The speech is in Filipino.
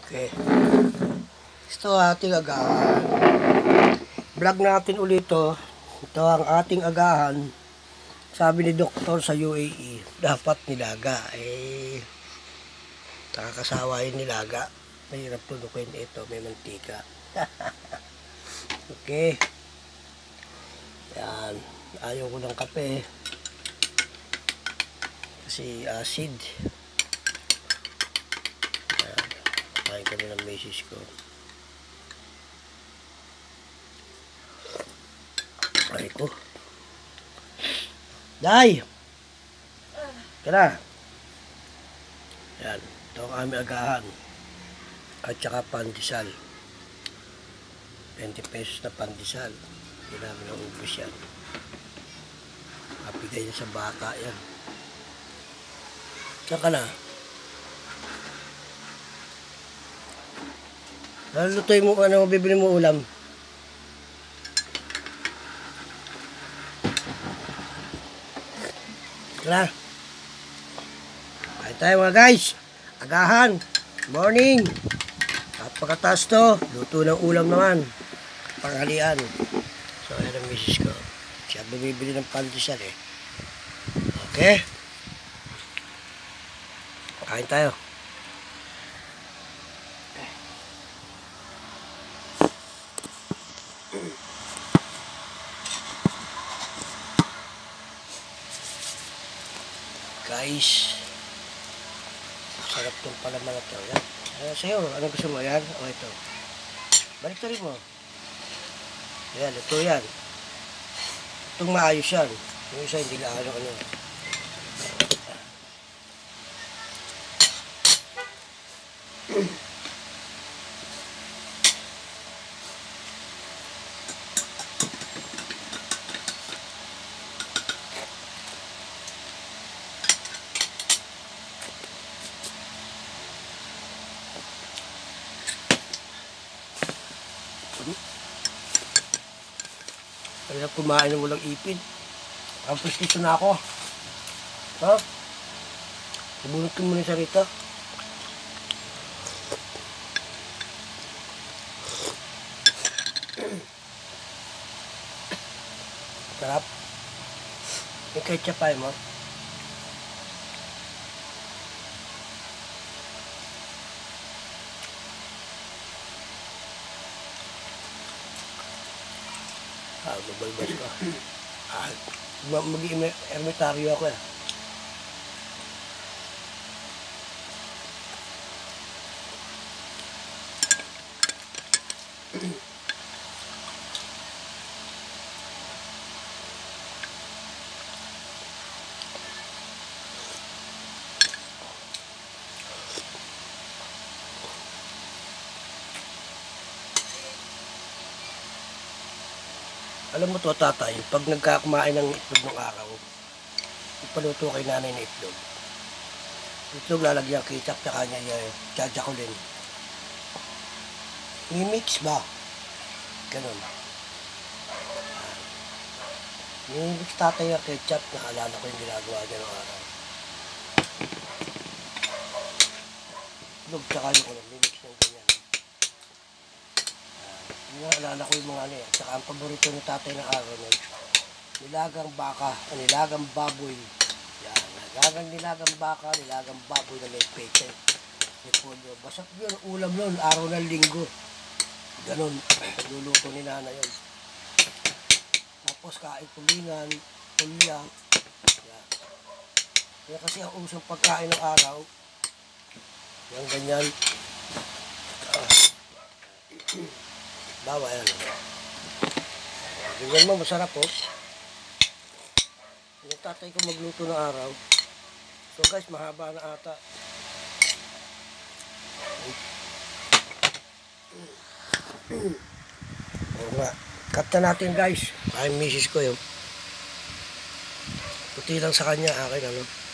Okay. Ito ating agahan. Vlog natin ulit to. Ito ang ating agahan. Sabi ni doktor sa UAE, dapat nilaga. Nakakasawa yung nilaga. Mahirap tulukin ito, may mantika. Okay. Yan. Ayaw ko ng kape. Kasi acid. Yan. Kain kami ng misis ko. Ay ko. Day! Kaya. Yan. Ito ang aming agahan. At saka pandesal. 20 pesos na pandesal. Hindi namin naubos yan. Kapigay niya sa bata yan. Saan ka na? Nalutoy mo, ano, bibili mo ulam? Tara. Kain tayo mga guys. Agahan. Morning. At pagkataas to, luto ng ulam naman. Panghalian. So, ayan ang misis ko. Siya bumibili ng pandesal eh. Okay. Kain tayo. Guys, sarap itong palaman na ito. Yan. Sa'yo, anong gusto mo? Yan? O ito. Balik rin mo. Yan, ito yan. Itong maayos yan. Yung isa hindi lang ano. Kaya kumain ng walang ipin. Ang prestisyo na ako. Ha? Ibunot ko muna sa rito. Sarap. May ketchup pa mo. Mabalbas ko. Mag-ermitaryo ako eh. Alam mo to tatay, pag nagkakumain ng itlog ng araw, ipaluto kay nanay na itlog. Itlog lalagyan ketchup sa kanya yung jajakulin. I-mix ba? Ganun. I-mix tatay yung ketchup, nakalala ko yung ginagawa niya ng araw. Itlog tsaka yung ulam, i-mix ng ganyan. Naalala ko yung mga ano eh. Saka ang paborito ni tatay ng araw nun, nilagang baka, nilagang baboy. Yan, nilagang baka, nilagang baboy na may peche. Basta yun, ulam nun, araw ng linggo. Ganon, nagluluto ni nanay yun. Tapos kain tulingan, tulya. Yan. Yan kasi ang usong pagkain ng araw. Yan ganyan. Bawa yan. Ganyan mo, masarap po. Yung tatay ko magluto ng araw. So guys, mahaba na ata. Oo nga. Cut na natin guys. Ay, misis ko yun. Puti lang sa kanya, akin ano.